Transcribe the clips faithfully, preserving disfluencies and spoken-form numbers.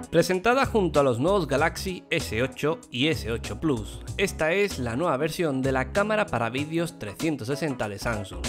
Presentada junto a los nuevos Galaxy ese ocho y ese ocho Plus, esta es la nueva versión de la cámara para vídeos trescientos sesenta de Samsung.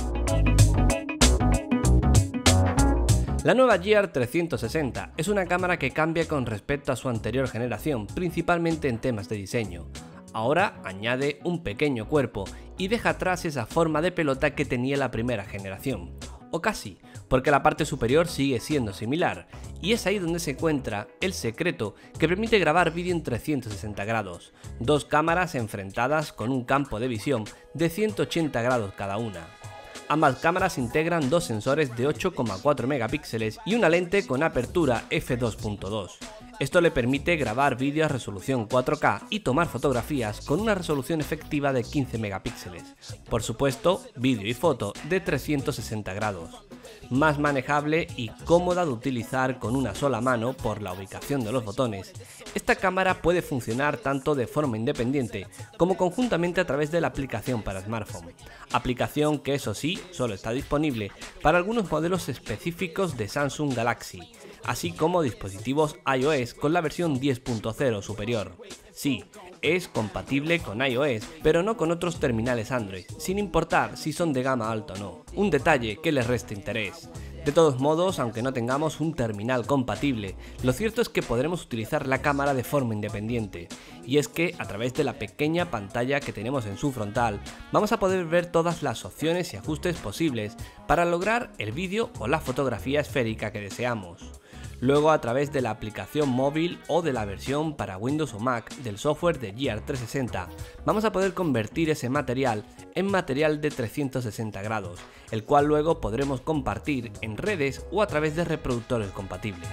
La nueva Gear trescientos sesenta es una cámara que cambia con respecto a su anterior generación, principalmente en temas de diseño. Ahora añade un pequeño cuerpo y deja atrás esa forma de pelota que tenía la primera generación. O casi, porque la parte superior sigue siendo similar, y es ahí donde se encuentra el secreto que permite grabar vídeo en trescientos sesenta grados, dos cámaras enfrentadas con un campo de visión de ciento ochenta grados cada una. Ambas cámaras integran dos sensores de ocho coma cuatro megapíxeles y una lente con apertura efe dos punto dos. Esto le permite grabar vídeo a resolución cuatro K y tomar fotografías con una resolución efectiva de quince megapíxeles. Por supuesto, vídeo y foto de trescientos sesenta grados. Más manejable y cómoda de utilizar con una sola mano por la ubicación de los botones, esta cámara puede funcionar tanto de forma independiente como conjuntamente a través de la aplicación para smartphone. Aplicación que, eso sí, solo está disponible para algunos modelos específicos de Samsung Galaxy, así como dispositivos iOS con la versión diez punto cero superior. Sí, es compatible con iOS, pero no con otros terminales Android, sin importar si son de gama alta o no, un detalle que les resta interés. De todos modos, aunque no tengamos un terminal compatible, lo cierto es que podremos utilizar la cámara de forma independiente, y es que a través de la pequeña pantalla que tenemos en su frontal, vamos a poder ver todas las opciones y ajustes posibles para lograr el vídeo o la fotografía esférica que deseamos. Luego, a través de la aplicación móvil o de la versión para Windows o Mac del software de Gear trescientos sesenta, vamos a poder convertir ese material en material de trescientos sesenta grados, el cual luego podremos compartir en redes o a través de reproductores compatibles.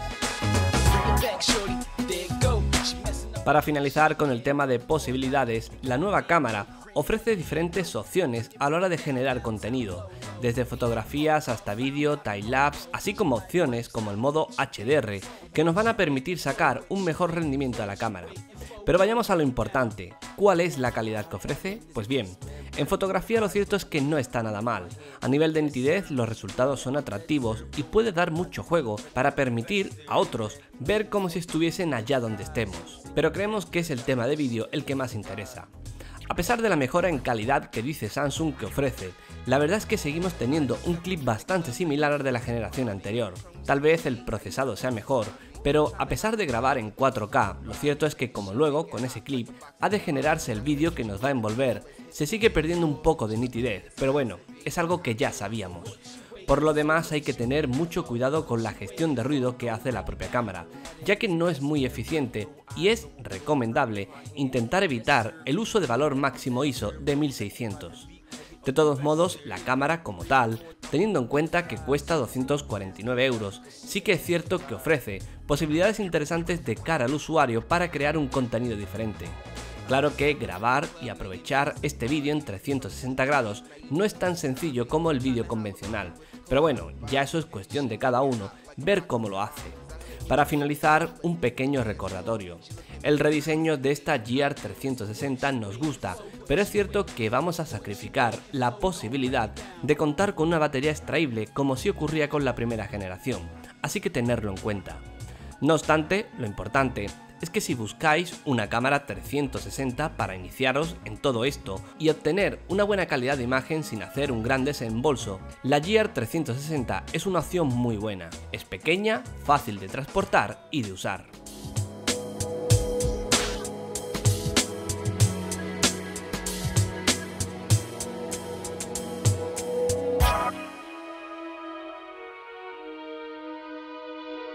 Para finalizar con el tema de posibilidades, la nueva cámara ofrece diferentes opciones a la hora de generar contenido, desde fotografías hasta vídeo, timelapse, así como opciones como el modo hache de erre, que nos van a permitir sacar un mejor rendimiento a la cámara. Pero vayamos a lo importante, ¿cuál es la calidad que ofrece? Pues bien, en fotografía lo cierto es que no está nada mal. A nivel de nitidez los resultados son atractivos y puede dar mucho juego para permitir a otros ver como si estuviesen allá donde estemos. Pero creemos que es el tema de vídeo el que más interesa. A pesar de la mejora en calidad que dice Samsung que ofrece, la verdad es que seguimos teniendo un clip bastante similar al de la generación anterior. Tal vez el procesado sea mejor, pero a pesar de grabar en cuatro K, lo cierto es que como luego, con ese clip, ha de generarse el vídeo que nos va a envolver, se sigue perdiendo un poco de nitidez, pero bueno, es algo que ya sabíamos. Por lo demás, hay que tener mucho cuidado con la gestión de ruido que hace la propia cámara, ya que no es muy eficiente y es recomendable intentar evitar el uso de valor máximo I S O de mil seiscientos. De todos modos, la cámara como tal, teniendo en cuenta que cuesta doscientos cuarenta y nueve euros, sí que es cierto que ofrece posibilidades interesantes de cara al usuario para crear un contenido diferente. Claro que grabar y aprovechar este vídeo en trescientos sesenta grados no es tan sencillo como el vídeo convencional, pero bueno, ya eso es cuestión de cada uno, ver cómo lo hace. Para finalizar, un pequeño recordatorio. El rediseño de esta Gear trescientos sesenta nos gusta, pero es cierto que vamos a sacrificar la posibilidad de contar con una batería extraíble como si ocurría con la primera generación, así que tenerlo en cuenta. No obstante, lo importante es que si buscáis una cámara trescientos sesenta para iniciaros en todo esto y obtener una buena calidad de imagen sin hacer un gran desembolso, la Gear trescientos sesenta es una opción muy buena. Es pequeña, fácil de transportar y de usar.